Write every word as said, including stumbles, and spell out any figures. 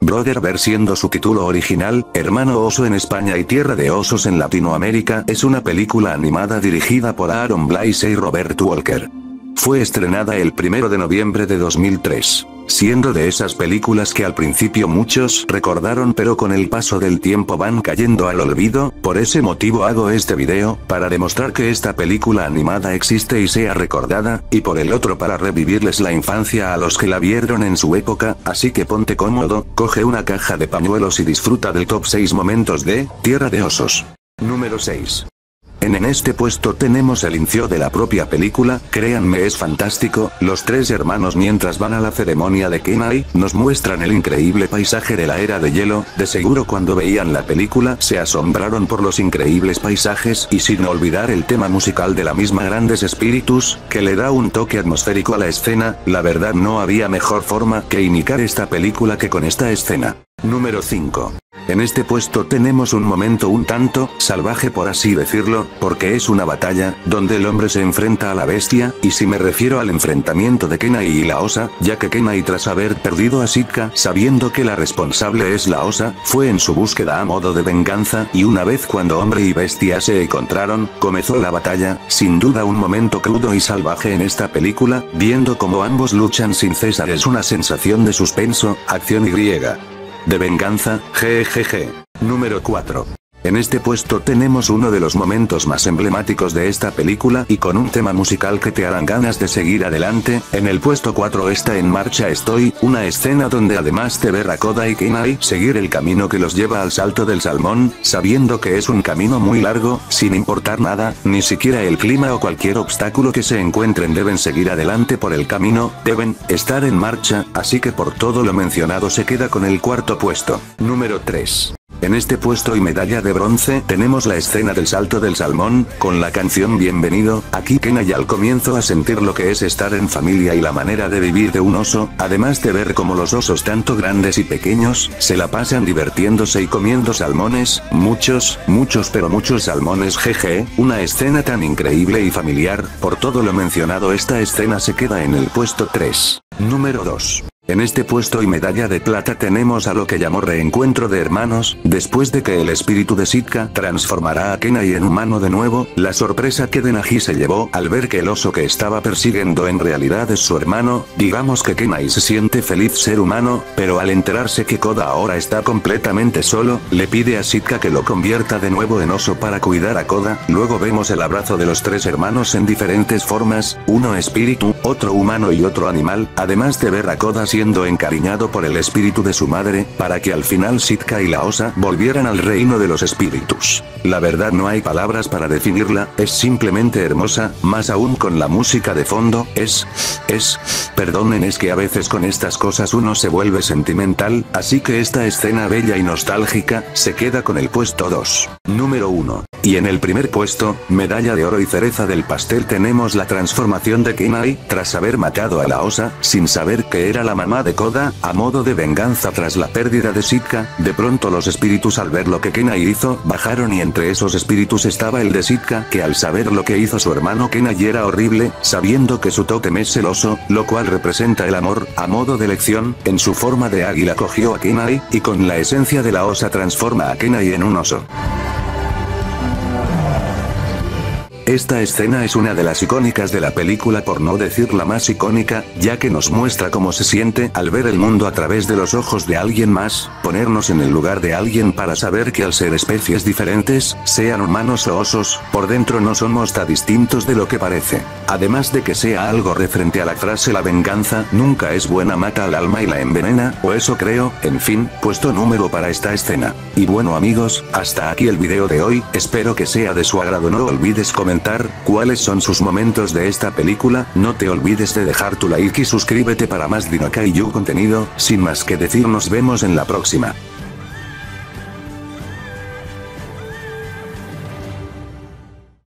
Brotherverse siendo su título original, Hermano Oso en España y Tierra de Osos en Latinoamérica, es una película animada dirigida por Aaron Blaise y Robert Walker. Fue estrenada el primero de noviembre de dos mil tres. Siendo de esas películas que al principio muchos recordaron pero con el paso del tiempo van cayendo al olvido, por ese motivo hago este video, para demostrar que esta película animada existe y sea recordada, y por el otro para revivirles la infancia a los que la vieron en su época, así que ponte cómodo, coge una caja de pañuelos y disfruta del top seis momentos de Tierra de Osos. Número seis. En, en este puesto tenemos el inicio de la propia película, créanme es fantástico, los tres hermanos mientras van a la ceremonia de Kenai, nos muestran el increíble paisaje de la era de hielo, de seguro cuando veían la película se asombraron por los increíbles paisajes y sin olvidar el tema musical de la misma Grandes Espíritus, que le da un toque atmosférico a la escena, la verdad no había mejor forma que imitar esta película que con esta escena. Número cinco. En este puesto tenemos un momento un tanto salvaje por así decirlo, porque es una batalla, donde el hombre se enfrenta a la bestia, y si me refiero al enfrentamiento de Kenai y la osa, ya que Kenai tras haber perdido a Sitka, sabiendo que la responsable es la osa, fue en su búsqueda a modo de venganza, y una vez cuando hombre y bestia se encontraron, comenzó la batalla, sin duda un momento crudo y salvaje en esta película, viendo como ambos luchan sin cesar es una sensación de suspenso, acción y griega. De venganza, jejeje. Número cuatro. En este puesto tenemos uno de los momentos más emblemáticos de esta película y con un tema musical que te harán ganas de seguir adelante. En el puesto cuatro está En Marcha Estoy, una escena donde además de ver a Koda y Kenai seguir el camino que los lleva al Salto del Salmón, sabiendo que es un camino muy largo, sin importar nada, ni siquiera el clima o cualquier obstáculo que se encuentren deben seguir adelante por el camino, deben estar en marcha, así que por todo lo mencionado se queda con el cuarto puesto. Número tres. En este puesto y medalla de bronce tenemos la escena del Salto del Salmón, con la canción Bienvenido, aquí Kenai al comienzo a sentir lo que es estar en familia y la manera de vivir de un oso, además de ver como los osos tanto grandes y pequeños, se la pasan divirtiéndose y comiendo salmones, muchos, muchos pero muchos salmones jeje, una escena tan increíble y familiar, por todo lo mencionado esta escena se queda en el puesto tres. Número dos. En este puesto y medalla de plata tenemos a lo que llamó reencuentro de hermanos, después de que el espíritu de Sitka transformará a Kenai en humano de nuevo, la sorpresa que Denji se llevó al ver que el oso que estaba persiguiendo en realidad es su hermano, digamos que Kenai se siente feliz ser humano, pero al enterarse que Koda ahora está completamente solo, le pide a Sitka que lo convierta de nuevo en oso para cuidar a Koda, luego vemos el abrazo de los tres hermanos en diferentes formas, uno espíritu, otro humano y otro animal, además de ver a Koda siendo encariñado por el espíritu de su madre, para que al final Sitka y la osa volvieran al reino de los espíritus. La verdad no hay palabras para definirla, es simplemente hermosa, más aún con la música de fondo, es, es, perdonen es que a veces con estas cosas uno se vuelve sentimental, así que esta escena bella y nostálgica, se queda con el puesto dos. Número uno. Y en el primer puesto, medalla de oro y cereza del pastel tenemos la transformación de Kenai, tras haber matado a la osa, sin saber que era la mamá de Koda, a modo de venganza tras la pérdida de Sitka, de pronto los espíritus al ver lo que Kenai hizo, bajaron y entre esos espíritus estaba el de Sitka, que al saber lo que hizo su hermano Kenai era horrible, sabiendo que su tótem es el oso, lo cual representa el amor, a modo de lección, en su forma de águila cogió a Kenai, y con la esencia de la osa transforma a Kenai en un oso. Esta escena es una de las icónicas de la película por no decir la más icónica, ya que nos muestra cómo se siente al ver el mundo a través de los ojos de alguien más, ponernos en el lugar de alguien para saber que al ser especies diferentes, sean humanos o osos, por dentro no somos tan distintos de lo que parece. Además de que sea algo referente a la frase la venganza nunca es buena mata al alma y la envenena, o eso creo, en fin, puesto número para esta escena. Y bueno amigos, hasta aquí el video de hoy, espero que sea de su agrado, no olvides comentar cuáles son sus momentos de esta película, no te olvides de dejar tu like y suscríbete para más Dino Kaiju contenido, sin más que decir nos vemos en la próxima.